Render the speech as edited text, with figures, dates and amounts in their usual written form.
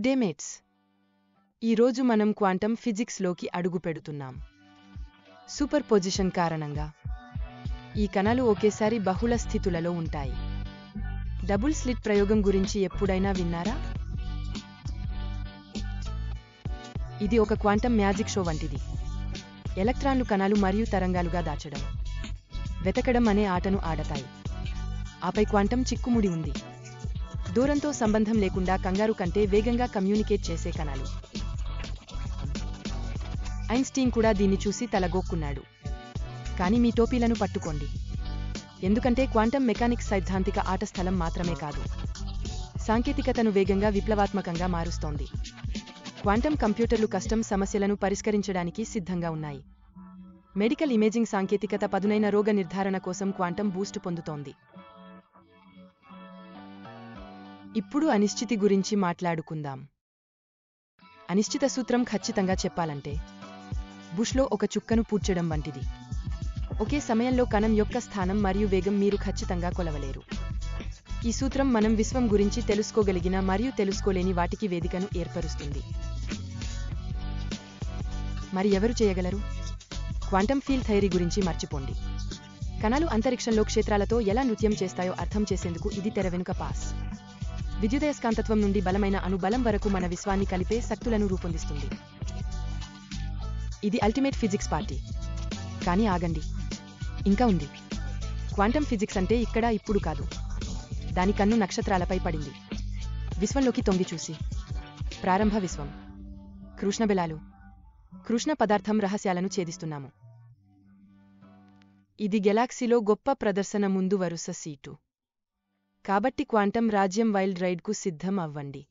Good day mates. ఈరోజు మనం quantum ఫిజిక్స్లోకి అడుగు పెడుతున్నాం. సూపర్ పొజిషన్ కారణంగా ఈ కణాలు ఒకేసారి బహుళ స్థితులలో ఉంటాయి. డబుల్ స్లిట్ ప్రయోగం గురించి ఎప్పుడైనా విన్నారా? ఇది ఒక క్వాంటం మ్యాజిక్ షో వంటిది. ఎలక్ట్రాన్లు కణాలు మరియు తరంగాలుగా దాచడం, వెతకడం అనే ఆటను ఆడతాయి. ఆపై క్వాంటం చిక్కుముడి ఉంది. దూరంతో సంబంధం లేకుండా కంగారు కంటే వేగంగా కమ్యూనికేట్ చేసే కణాలు. ఐన్స్టీన్ కూడా దీన్ని చూసి తలగొక్కున్నాడు. కానీ మీ టోపీలను పట్టుకోండి, ఎందుకంటే క్వాంటం మెకానిక్స్ సైద్ధాంతిక ఆట స్థలం మాత్రమే కాదు, సాంకేతికతను వేగంగా విప్లవాత్మకంగా మారుస్తోంది. క్వాంటం కంప్యూటర్లు కస్టమ్ సమస్యలను పరిష్కరించడానికి సిద్ధంగా ఉన్నాయి. మెడికల్ ఇమేజింగ్ సాంకేతికత పదునైన రోగ నిర్ధారణ కోసం క్వాంటం బూస్ట్ పొందుతోంది. ఇప్పుడు అనిశ్చితి గురించి మాట్లాడుకుందాం. అనిశ్చిత సూత్రం ఖచ్చితంగా చెప్పాలంటే బుష్లో ఒక చుక్కను పూడ్చడం వంటిది. ఒకే సమయంలో కణం యొక్క స్థానం మరియు వేగం మీరు ఖచ్చితంగా కొలవలేరు. ఈ సూత్రం మనం విశ్వం గురించి తెలుసుకోగలిగిన మరియు తెలుసుకోలేని వాటికి వేదికను ఏర్పరుస్తుంది. మరి ఎవరు చేయగలరు? క్వాంటం ఫీల్డ్ థియరీ గురించి మర్చిపోండి. కణాలు అంతరిక్షంలో క్షేత్రాలతో ఎలా నృత్యం చేస్తాయో అర్థం చేసేందుకు ఇది తెర వెనుక పాస్. విద్యుదయస్కాంతత్వం నుండి బలమైన అణుబలం వరకు మన విశ్వాన్ని కలిపే శక్తులను రూపొందిస్తుంది. ఇది అల్టిమేట్ ఫిజిక్స్ పార్టీ. కానీ ఆగండి, ఇంకా ఉంది. క్వాంటం ఫిజిక్స్ అంటే ఇక్కడ ఇప్పుడు కాదు. దాని కన్ను నక్షత్రాలపై పడింది. విశ్వంలోకి తొంగి చూసి ప్రారంభ విశ్వం, కృష్ణబెలాలు, కృష్ణ పదార్థం రహస్యాలను ఛేదిస్తున్నాము. ఇది గెలాక్సీలో గొప్ప ప్రదర్శన ముందు వరుస సీటు. కాబట్టి క్వాంటం రాజ్యం వైల్డ్ రైడ్కు సిద్ధం అవ్వండి.